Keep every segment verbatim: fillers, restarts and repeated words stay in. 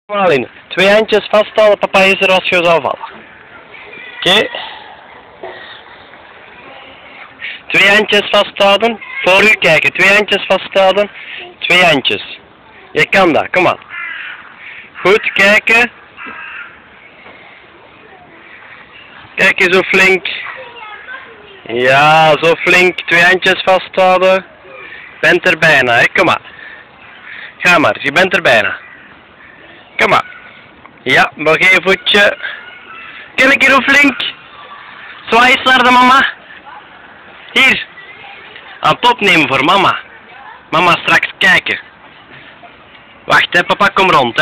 Allemaal in. Twee handjes vasthouden, papa is er als je zou vallen. Oké. Okay. Twee handjes vasthouden. Voor u kijken. Twee handjes vasthouden. Twee handjes. Je kan dat, kom aan. Goed, kijken. Kijk eens zo flink. Ja, zo flink. Twee handjes vasthouden. Je bent er bijna, hè. Kom maar. Ga maar, je bent er bijna. Kom maar. Ja, nog één voetje. Kijk een keer hoe flink. Zwaai eens naar de mama. Hier. Aan het opnemen voor mama. Mama straks kijken. Wacht hè, papa, kom rond hè.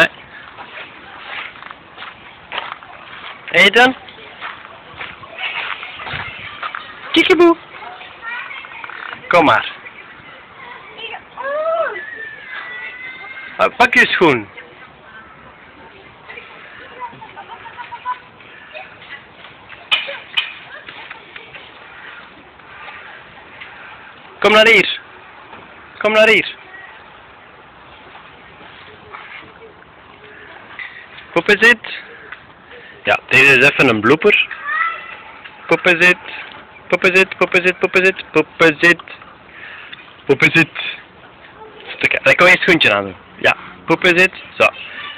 Eten. Kiekeboe. Kom maar. Pak je schoen. Kom naar hier. Kom naar hier. Poppezit. Ja, deze is even een blooper. Poppezit. Poppezit, poppezit, poppezit, poppezit. Poppezit. Dan kan je een schoentje aan doen. Ja, poppezit. Zo.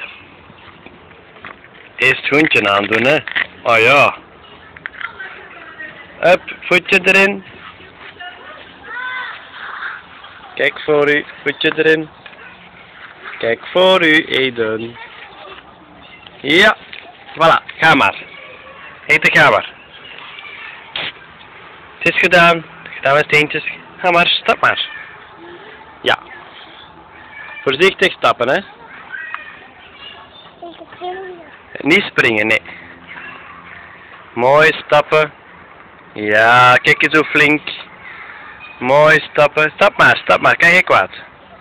Eerst schoentje aan doen, hè. Oh ja. Hup, voetje erin. Kijk voor u, voetje erin. Kijk voor u, Eden. Ja, voilà, ga maar. Eten, ga maar. Het is gedaan. Gedaan met steentjes. Ga maar, stap maar. Ja. Voorzichtig stappen, hè. Niet springen, nee. Mooi stappen. Ja, kijk eens zo flink. Mooi stappen. Stap maar, stap maar. Kijk je kwaad.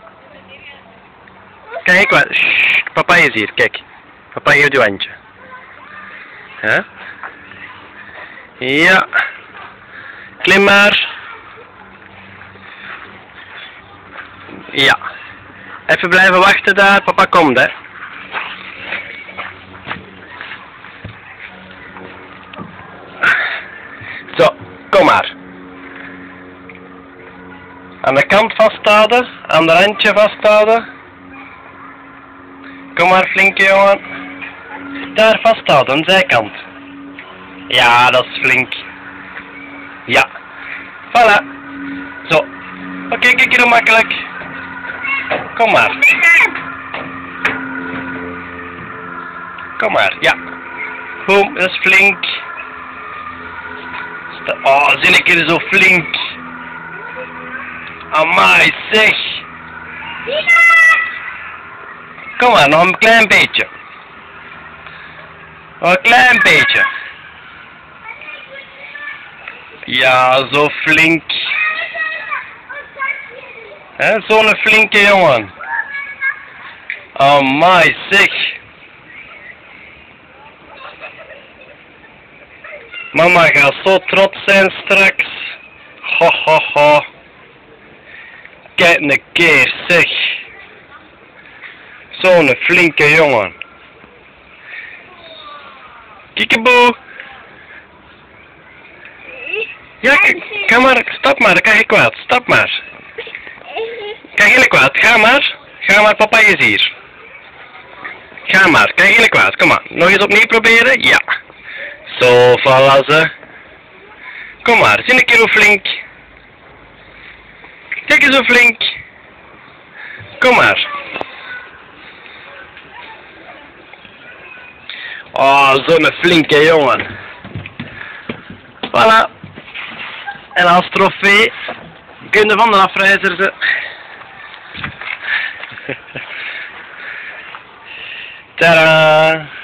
Kijk je kwaad. Shh, papa is hier, kijk. Papa geeft uw handje. Huh? Ja. Klim maar. Ja. Even blijven wachten daar. Papa komt, hè. Zo, kom maar. Aan de kant vasthouden, aan de randje vasthouden. Kom maar, flinke jongen. Daar vasthouden, aan de zijkant. Ja, dat is flink. Ja. Voilà. Zo. Oké, okay, kijk hier hoe makkelijk. Kom maar. Kom maar, ja. Goed, dat is flink. Oh, zie ik hier zo flink. Amai, zeg. Kom maar, nog een klein beetje. Nog een klein beetje. Ja, zo flink. Zo'n flinke jongen. Amai, zeg. Mama gaat zo trots zijn straks. Ho, ho, ho. Kijk een keer, zeg. Zo'n flinke jongen. Kiekeboe. Ja, ga maar, stap maar, dan kan je kwaad. Stap maar. Kan je kwaad, ga maar. Ga maar, papa is hier. Ga maar, kan je kwaad, kom maar. Nog eens opnieuw proberen? Ja. Zo, voilà ze. Kom maar, zie een keer hoe flink. Kijk eens hoe flink. Kom maar. Oh, zo'n flinke jongen. Voilà. En als trofee kun je van de afreizer ze. Tadaa.